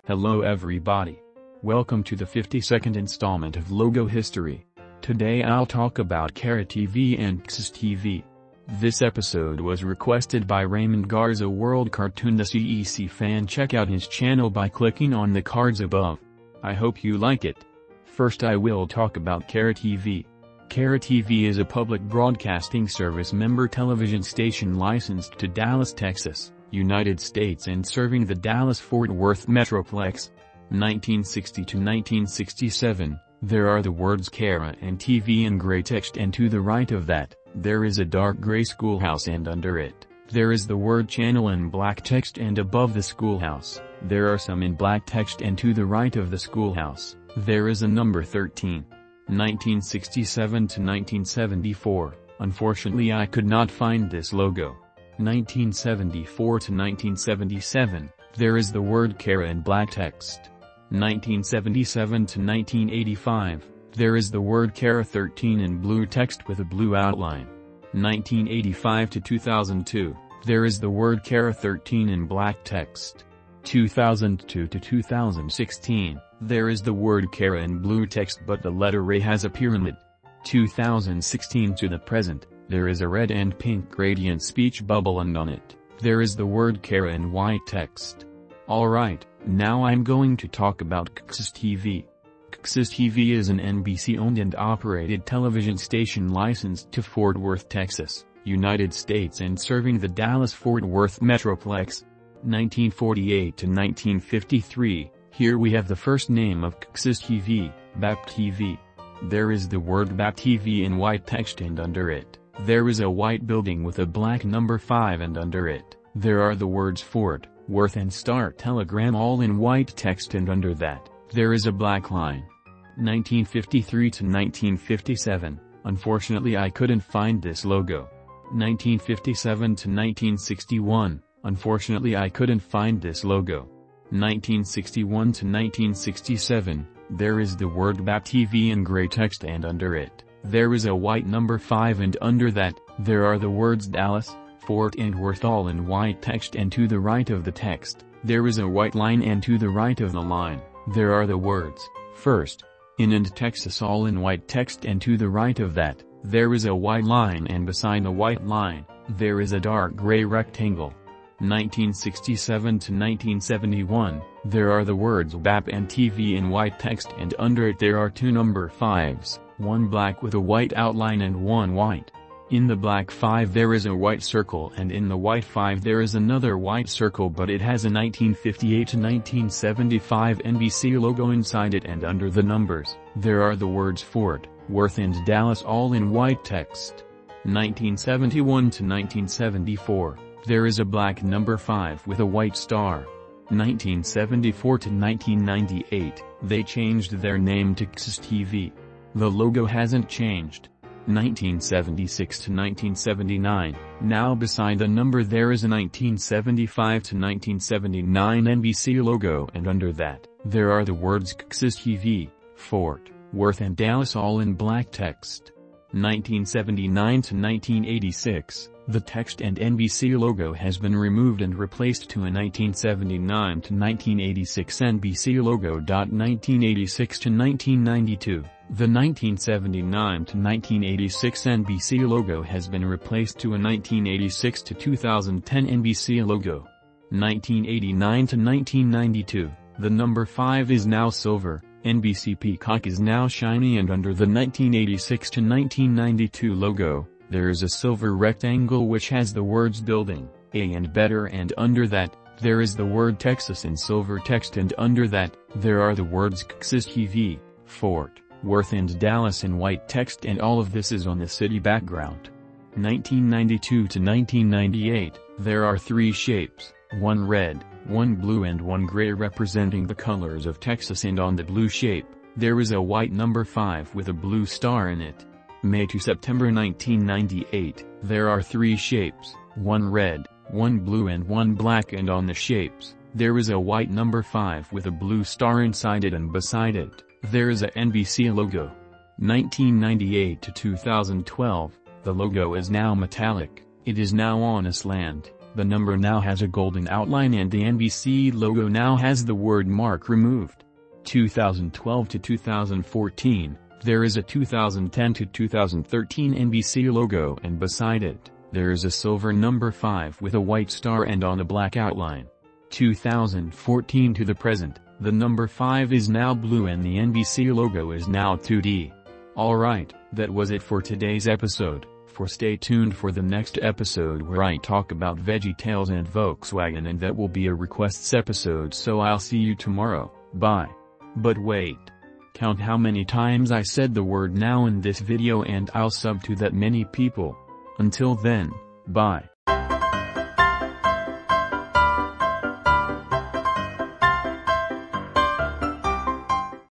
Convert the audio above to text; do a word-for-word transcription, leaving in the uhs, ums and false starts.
Hello everybody. Welcome to the fifty-second installment of Logo History. Today I'll talk about Kara T V and K S S T V. This episode was requested by Raymond Garza World Cartoon, the C E C fan. Check out his channel by clicking on the cards above. I hope you like it. First I will talk about Kara T V. Kara T V is a public broadcasting service member television station licensed to Dallas, Texas, United States and serving the Dallas-Fort Worth Metroplex. nineteen sixty to nineteen sixty-seven, there are the words Kara and T V in gray text, and to the right of that, there is a dark gray schoolhouse, and under it, there is the word channel in black text, and above the schoolhouse, there are some in black text, and to the right of the schoolhouse, there is a number thirteen. nineteen sixty-seven to nineteen seventy-four, unfortunately I could not find this logo. nineteen seventy-four to nineteen seventy-seven, there is the word Kara in black text. nineteen seventy-seven to nineteen eighty-five, there is the word Kara thirteen in blue text with a blue outline. nineteen eighty-five to two thousand two, there is the word Kara thirteen in black text. two thousand two to two thousand sixteen, there is the word Kara in blue text but the letter A has a pyramid. two thousand sixteen to the present, there is a red and pink gradient speech bubble, and on it, there is the word Kara in white text. Alright, now I'm going to talk about K S S T V. K S S T V is an N B C-owned and operated television station licensed to Fort Worth, Texas, United States and serving the Dallas-Fort Worth Metroplex. nineteen forty-eight to nineteen fifty-three, here we have the first name of K S S T V, B A P T V. There is the word B A P T V in white text, and under it, there is a white building with a black number five, and under it, there are the words Fort Worth and Star Telegram all in white text, and under that, there is a black line. nineteen fifty-three to nineteen fifty-seven, unfortunately I couldn't find this logo. nineteen fifty-seven to nineteen sixty-one, unfortunately I couldn't find this logo. nineteen sixty-one to nineteen sixty-seven, there is the word B A P T V in gray text, and under it, there is a white number five, and under that, there are the words Dallas, Fort and Worth all in white text, and to the right of the text, there is a white line, and to the right of the line, there are the words, First, in and Texas all in white text, and to the right of that, there is a white line, and beside the white line, there is a dark gray rectangle. nineteen sixty-seven to nineteen seventy-one, there are the words B A P and T V in white text, and under it there are two number fives, one black with a white outline and one white. In the black five there is a white circle, and in the white five there is another white circle, but it has a nineteen fifty-eight to nineteen seventy-five N B C logo inside it, and under the numbers, there are the words Fort Worth and Dallas all in white text. nineteen seventy-one to nineteen seventy-four, there is a black number five with a white star. nineteen seventy-four to nineteen ninety-eight, they changed their name to K S S T V. The logo hasn't changed. nineteen seventy-six to nineteen seventy-nine, now beside the number there is a nineteen seventy-five to nineteen seventy-nine N B C logo, and under that, there are the words K S S T V, Fort Worth and Dallas all in black text. nineteen seventy-nine to nineteen eighty-six, the text and N B C logo has been removed and replaced to a nineteen seventy-nine to nineteen eighty-six N B C logo. nineteen eighty-six to nineteen ninety-two, the nineteen seventy-nine to nineteen eighty-six N B C logo has been replaced to a nineteen eighty-six to two thousand ten N B C logo. nineteen eighty-nine to nineteen ninety-two, the number five is now silver, N B C Peacock is now shiny, and under the nineteen eighty-six to nineteen ninety-two logo, there is a silver rectangle which has the words Building, A and Better, and under that, there is the word Texas in silver text, and under that, there are the words K S S T V, Fort Worth and Dallas in white text, and all of this is on the city background. nineteen ninety-two to nineteen ninety-eight, there are three shapes, one red, one blue and one gray, representing the colors of Texas, and on the blue shape, there is a white number five with a blue star in it. May to September nineteen ninety-eight, there are three shapes, one red, one blue and one black, and on the shapes, there is a white number five with a blue star inside it, and beside it, there is a N B C logo. nineteen ninety-eight to two thousand twelve, the logo is now metallic, it is now honest land, The number now has a golden outline and the N B C logo now has the word mark removed. two thousand twelve to two thousand fourteen, there is a two thousand ten to two thousand thirteen N B C logo and beside it, there is a silver number five with a white star and on a black outline. two thousand fourteen to the present, the number five is now blue and the N B C logo is now two D. Alright, that was it for today's episode. For stay tuned for the next episode where I talk about VeggieTales and Volkswagen, and that will be a requests episode, so I'll see you tomorrow. Bye. But wait. Count how many times I said the word now in this video and I'll sub to that many people. Until then, bye.